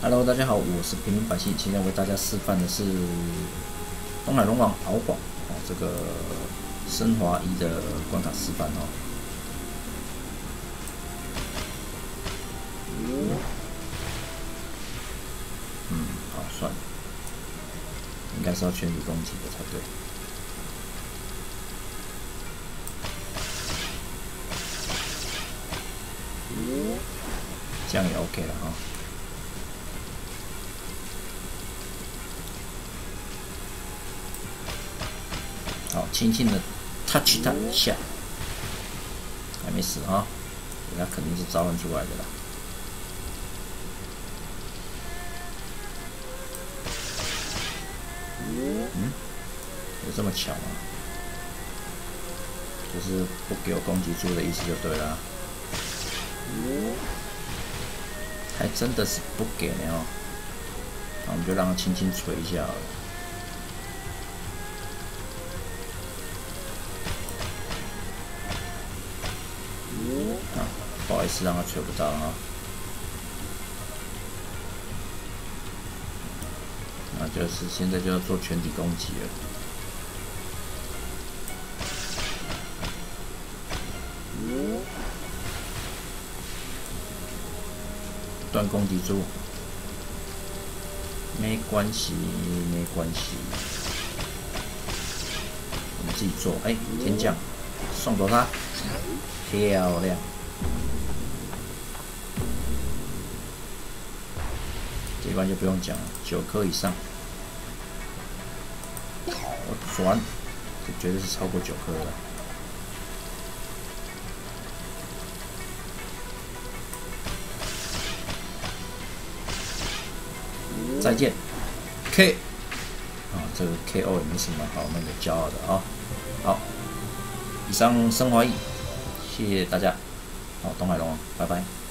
Hello， 大家好，我是平民百姓。今天为大家示范的是东海龙王敖广这个升华1的关卡示范哦。好，算了，应该是要全体攻击的才对。这样也 OK 了哈。好，轻轻的 touch 它一下，还没死哈，它肯定是召唤出来的啦。有这么巧吗？就是不给我攻击住的意思就对了。还真的是不给呢哦，那我们就让它轻轻捶一下好了。不好意思，让它捶不到啊。那就是现在就要做全体攻击了。断攻击住，没关系，没关系，我们自己做。哎，天降，送走他，漂亮。这一关就不用讲了，9颗以上。我转，这绝对是超过9颗了。再见 ，K 这个 KO 也没什么好那个骄傲的啊。好，以上升华1，谢谢大家。好，东海龙王，拜拜。